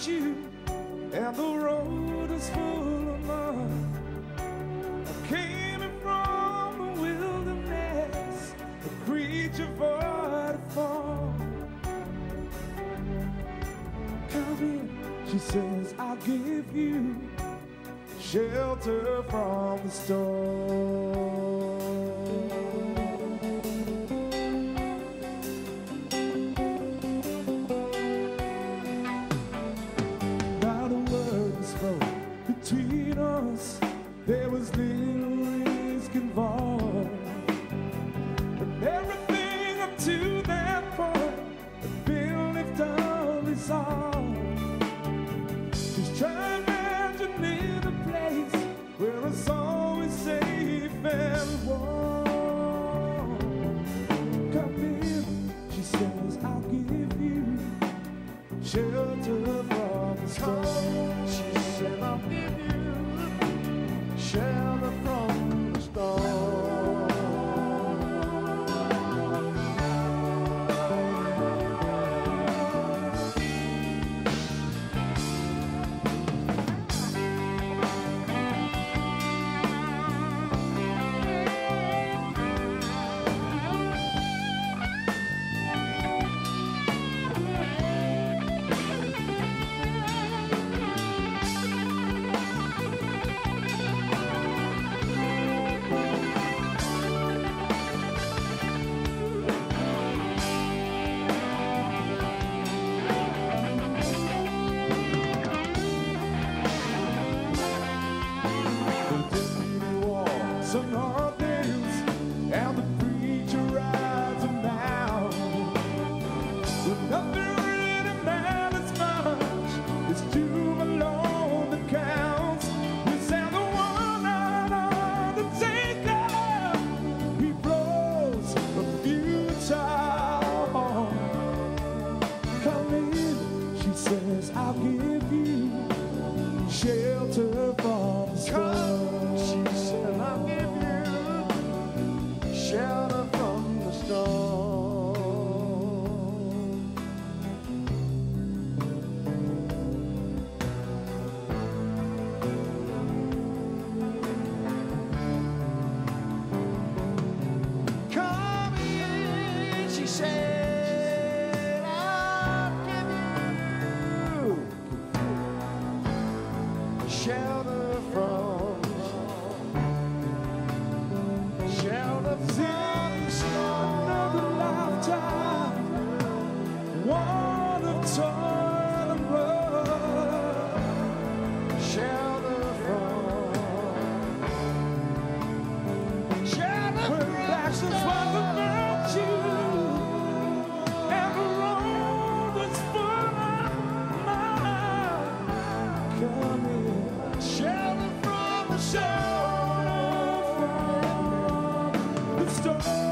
without you, and the road is full of mud. I came in from the wilderness, a creature void of form. Come in, she says, I'll give you shelter from the storm. Between us, there was little risk involved, and everything up to that point had been left unresolved. Just try and imagine in a place where it's always safe and warm. Come in, she says, I'll give you shelter from the storm. She said, I'll give you shelter from the storm. Some hard things, and the preacher rides him out. But nothing really matters much, it's too alone that counts. We sound the one-eyed undertaker, he blows a futile horn. Come in, she says, I'll give you shelter from the storm. She said, I'll give shelter from the storm. Come in, she said, I'll give you shelter from shelter from another lifetime, one of toil and blood. Shelter from when passions was about you, and the road was full of mud. Come in, shelter from the storm.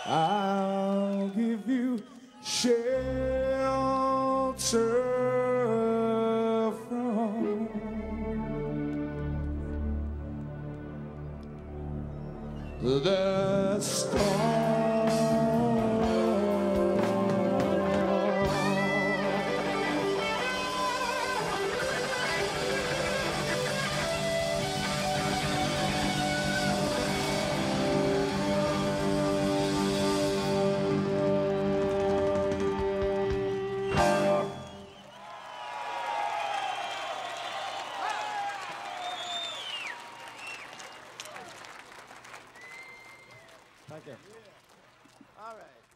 I'll give you shelter from the storm. Thank you. All right.